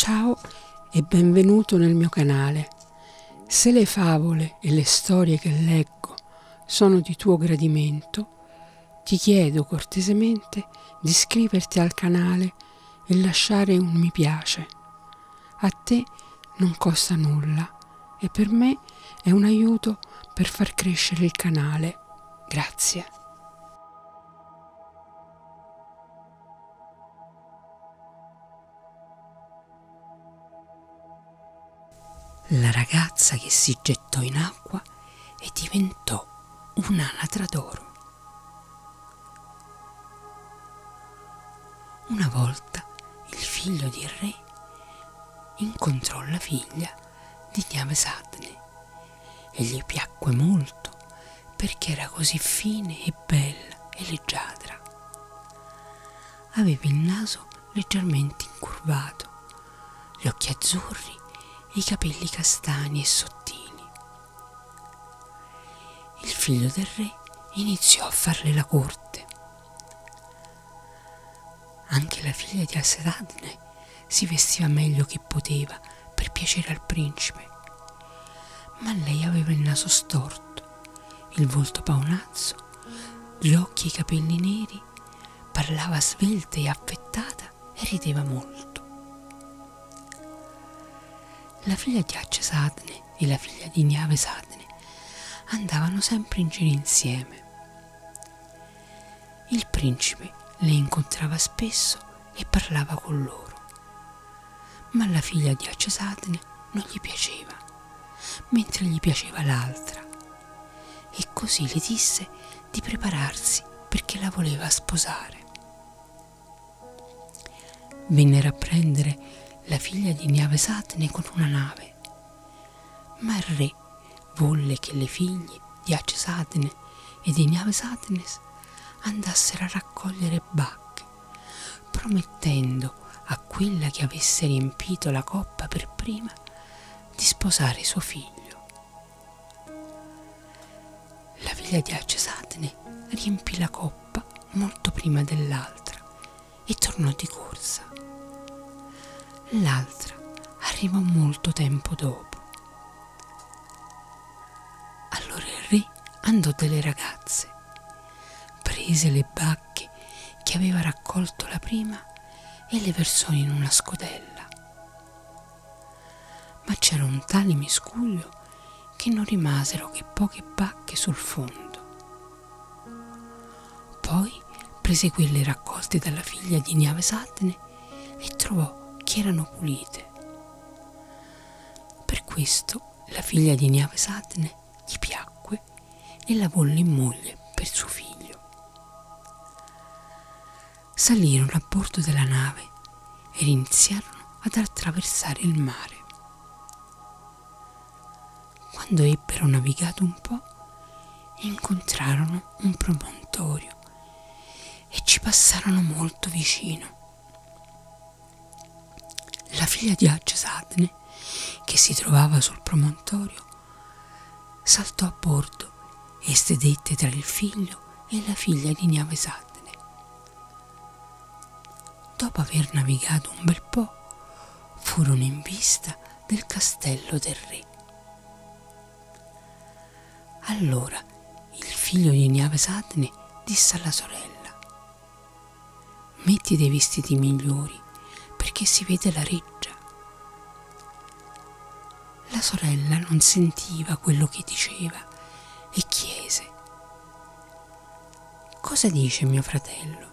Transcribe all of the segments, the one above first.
Ciao e benvenuto nel mio canale. Se le favole e le storie che leggo sono di tuo gradimento, ti chiedo cortesemente di iscriverti al canale e lasciare un mi piace. A te non costa nulla e per me è un aiuto per far crescere il canale. Grazie. La ragazza che si gettò in acqua e diventò un'anatra d'oro. Una volta il figlio di re incontrò la figlia di Niavesatne e gli piacque molto perché era così fine e bella e leggiadra. Aveva il naso leggermente incurvato, gli occhi azzurri e i capelli castani e sottili. Il figlio del re iniziò a farle la corte. Anche la figlia di Asedadne si vestiva meglio che poteva per piacere al principe, ma lei aveva il naso storto, il volto paonazzo, gli occhi e i capelli neri, parlava svelta e affettata e rideva molto. La figlia di Acesadne e la figlia di Niavesatne andavano sempre in giro insieme. Il principe le incontrava spesso e parlava con loro, ma la figlia di Acesadne non gli piaceva, mentre gli piaceva l'altra, e così le disse di prepararsi perché la voleva sposare. Vennero a prendere la figlia di Niavesatne con una nave, ma il re volle che le figlie di Acesadne e di Niavesatne andassero a raccogliere bacche, promettendo a quella che avesse riempito la coppa per prima di sposare suo figlio. La figlia di Acesadne riempì la coppa molto prima dell'altra e tornò di corsa. L'altra arrivò molto tempo dopo. Allora il re andò dalle ragazze, prese le bacche che aveva raccolto la prima e le versò in una scodella. Ma c'era un tale miscuglio che non rimasero che poche bacche sul fondo. Poi prese quelle raccolte dalla figlia di Niavesatne e trovò che erano pulite. Per questo la figlia di Niavesatne gli piacque e la volle in moglie per suo figlio. Salirono a bordo della nave ed iniziarono ad attraversare il mare. Quando ebbero navigato un po', incontrarono un promontorio e ci passarono molto vicino. La figlia di Acesadne, che si trovava sul promontorio, saltò a bordo e sedette tra il figlio e la figlia di Niavesatne. Dopo aver navigato un bel po', furono in vista del castello del re. Allora il figlio di Niavesatne disse alla sorella: «Metti dei vestiti migliori perché si vede la reggia». La sorella non sentiva quello che diceva e chiese: «Cosa dice mio fratello?»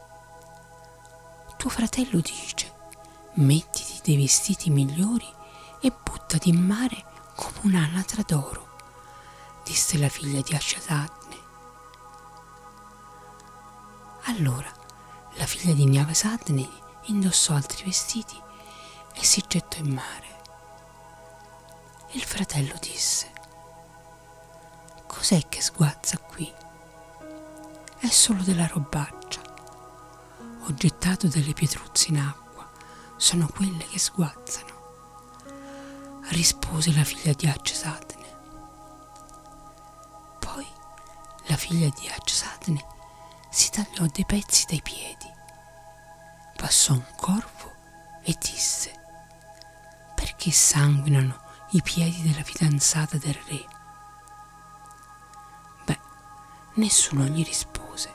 «Tuo fratello dice: mettiti dei vestiti migliori e buttati in mare come un'anatra d'oro», disse la figlia di Acesadne. Allora la figlia di Niavesatne indossò altri vestiti e si gettò in mare. Il fratello disse: «Cos'è che sguazza qui?» «È solo della robaccia. Ho gettato delle pietruzze in acqua, sono quelle che sguazzano», rispose la figlia di Acesadne. Poi la figlia di Acesadne si tagliò dei pezzi dai piedi, passò un corvo e disse: perché sanguinano i piedi della fidanzata del re? Beh, nessuno gli rispose.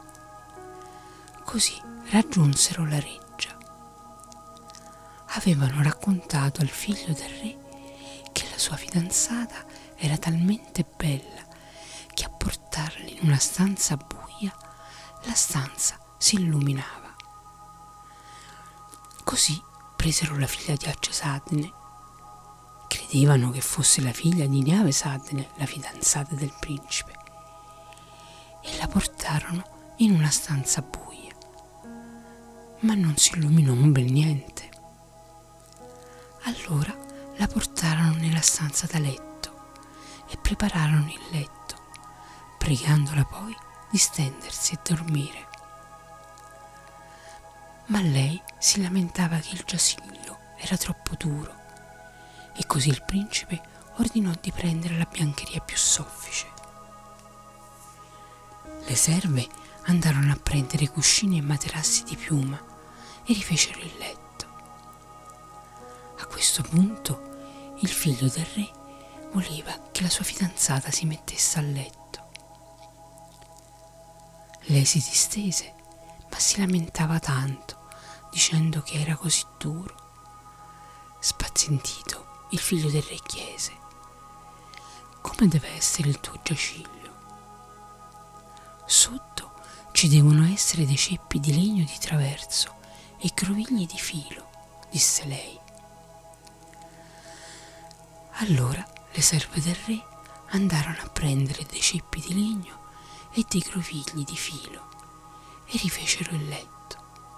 Così raggiunsero la reggia. Avevano raccontato al figlio del re che la sua fidanzata era talmente bella che a portarla in una stanza buia, la stanza si illuminava. Così presero la figlia di Agesadne. Credevano che fosse la figlia di Niavesadne, la fidanzata del principe, e la portarono in una stanza buia, ma non si illuminò un bel niente. Allora la portarono nella stanza da letto e prepararono il letto, pregandola poi di stendersi e dormire. Ma lei si lamentava che il giaciglio era troppo duro e così il principe ordinò di prendere la biancheria più soffice. Le serve andarono a prendere cuscini e materassi di piuma e rifecero il letto. A questo punto il figlio del re voleva che la sua fidanzata si mettesse a letto. Lei si distese, ma si lamentava tanto, dicendo che era così duro. Spazientito, il figlio del re chiese: come deve essere il tuo giaciglio? Sotto ci devono essere dei ceppi di legno di traverso e grovigli di filo, disse lei. Allora le serve del re andarono a prendere dei ceppi di legno e dei grovigli di filo e rifecero il letto.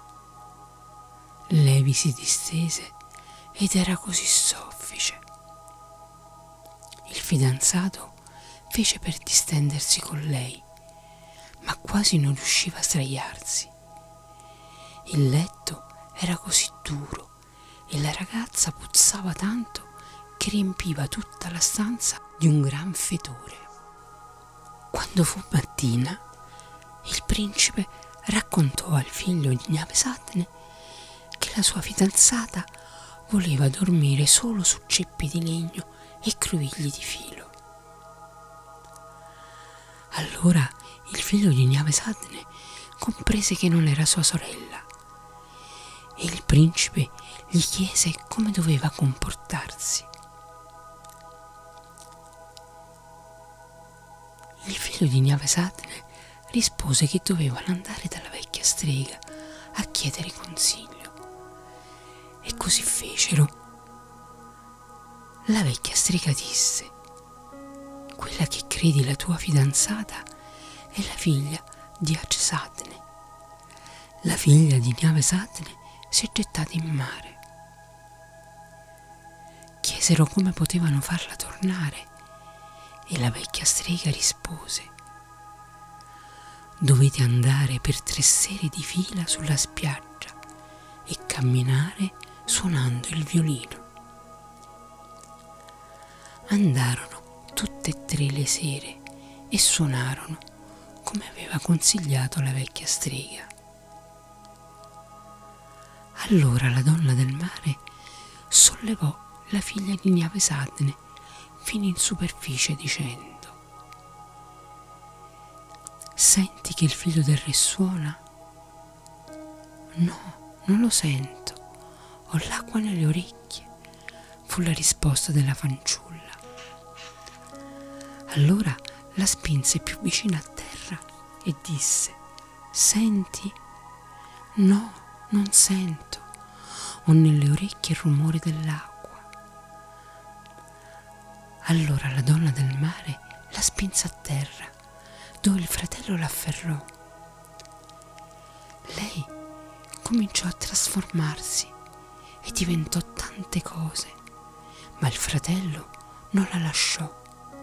Lei vi si distese ed era così soffice. Il fidanzato fece per distendersi con lei, ma quasi non riusciva a sdraiarsi. Il letto era così duro e la ragazza puzzava tanto che riempiva tutta la stanza di un gran fetore. Quando fu mattina, il principe raccontò al figlio di Niavesadne che la sua fidanzata voleva dormire solo su ceppi di legno e grovigli di filo. Allora il figlio di Niavesadne comprese che non era sua sorella e il principe gli chiese come doveva comportarsi. Il figlio di Niavesadne rispose che dovevano andare dalla vecchia strega a chiedere consiglio. E così fecero. La vecchia strega disse: quella che credi la tua fidanzata è la figlia di Agesadne. La figlia di Niavesadne si è gettata in mare. Chiesero come potevano farla tornare e la vecchia strega rispose: dovete andare per 3 sere di fila sulla spiaggia e camminare suonando il violino. Andarono tutte e 3 le sere e suonarono come aveva consigliato la vecchia strega. Allora la donna del mare sollevò la figlia di Niavesadne fino in superficie dicendo: senti che il figlio del re suona? No, non lo sento, ho l'acqua nelle orecchie, fu la risposta della fanciulla. Allora la spinse più vicino a terra e disse: senti? No, non sento, ho nelle orecchie il rumore dell'acqua. Allora la donna del mare la spinse a terra, dove il fratello l'afferrò. Lei cominciò a trasformarsi e diventò tante cose, ma il fratello non la lasciò.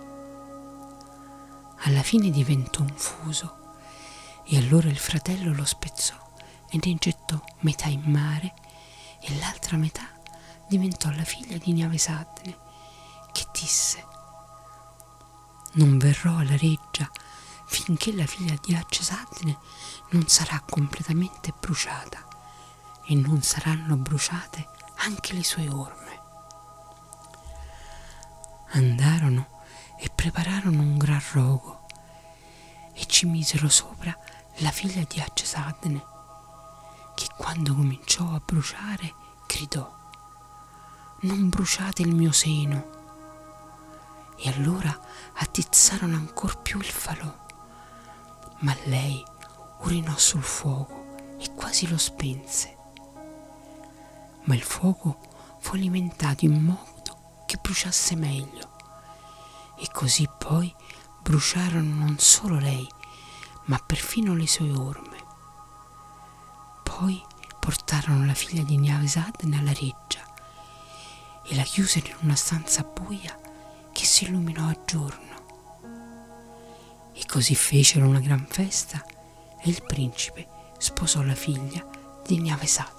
Alla fine diventò un fuso e allora il fratello lo spezzò e ne gettò metà in mare e l'altra metà diventò la figlia di Niavesadne, che disse: non verrò alla reggia finché la figlia di Agesadne non sarà completamente bruciata e non saranno bruciate anche le sue orme. Andarono e prepararono un gran rogo e ci misero sopra la figlia di Agesadne, che quando cominciò a bruciare gridò: «Non bruciate il mio seno!» E allora attizzarono ancor più il falò, ma lei urinò sul fuoco e quasi lo spense. Ma il fuoco fu alimentato in modo che bruciasse meglio, e così poi bruciarono non solo lei, ma perfino le sue orme. Poi portarono la figlia di Niavesadne alla reggia e la chiusero in una stanza buia che si illuminò a giorno. E così fecero una gran festa e il principe sposò la figlia di Niavesadne.